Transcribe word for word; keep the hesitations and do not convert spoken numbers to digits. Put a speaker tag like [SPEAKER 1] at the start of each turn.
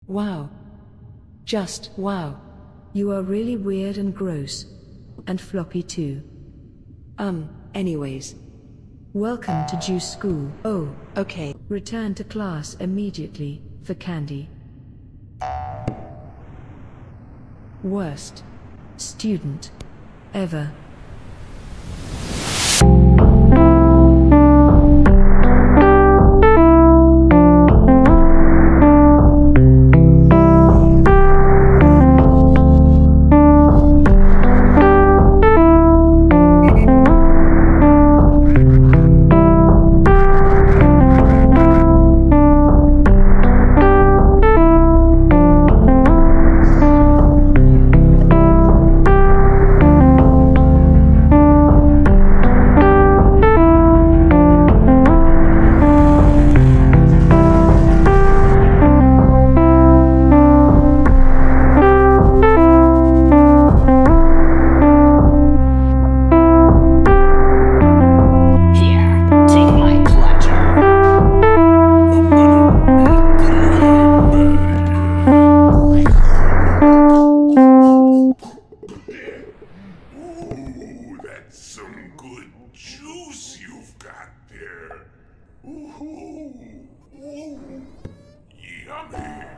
[SPEAKER 1] Wow. Just wow. You are really weird and gross. And floppy too. Um, anyways. Welcome to Juice School. Oh, okay. Return to class immediately, for candy. Worst student ever.
[SPEAKER 2] Ooh, ooh, yummy!